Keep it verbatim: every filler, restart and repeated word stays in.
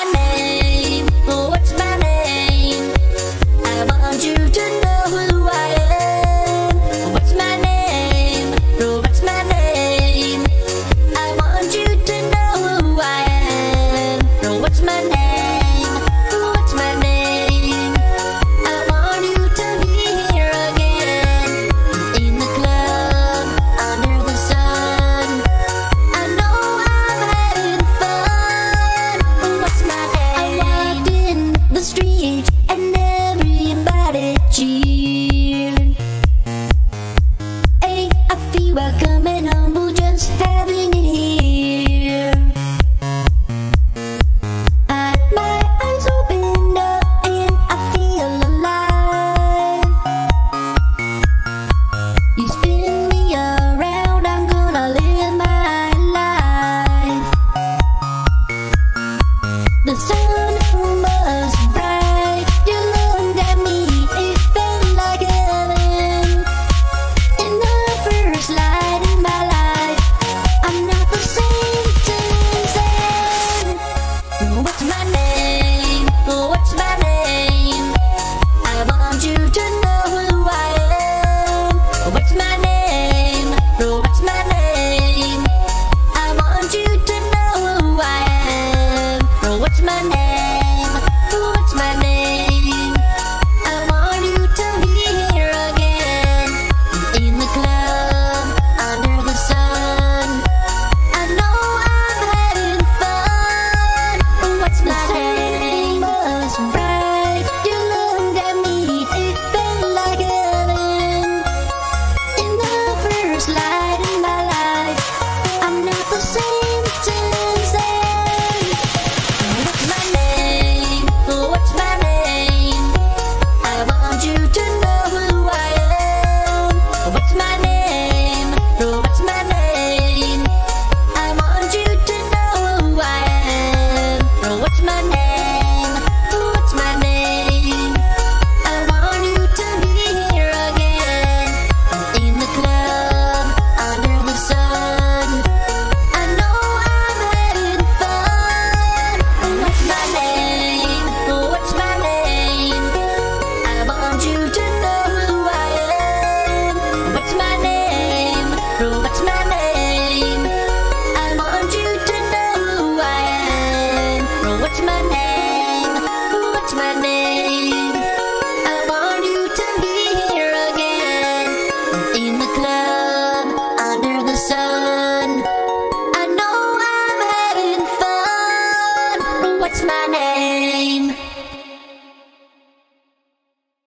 name? Oh, what's my name? I want you to know who I am. What's my name? Oh, what's my name? I want you to know who I am. Oh, what's my name? Oh, what's my name? I want you to be here again in the club under the sun. I know I'm having fun. Oh, what's my name? I walked in the street and everybody cheered. Hey, I feel welcome and humble just having it here. I, my eyes opened up and I feel alive. You spin me around, I'm gonna live my life. The sun was bright, you looked at me, it felt like heaven. In the first light in my life, I'm not the same since then. What's my name? What's my name? I want you to know who I am. What's my name? What's my name? I want you to know who I am. What's my name? What's my name? I want you to be here again in the club under the sun. I know I'm having fun. What's my name? Was bright. You looked at me, it felt like heaven. In the first light in my life, I'm not the same since then. What's my name? What's my name? I want you to know who I am. What's my name? What's my name? I want you to know who I am. What's my name? What's my name? I want you to be here again in the club under the sun. I know I'm having fun. What's my name? What's my name? I want you to know who I am. What's my name? What's my name? I want you to know who I am. What's my name? What's my name? I want you to be here again in the club under the sun. I know I'm having fun. What's my name?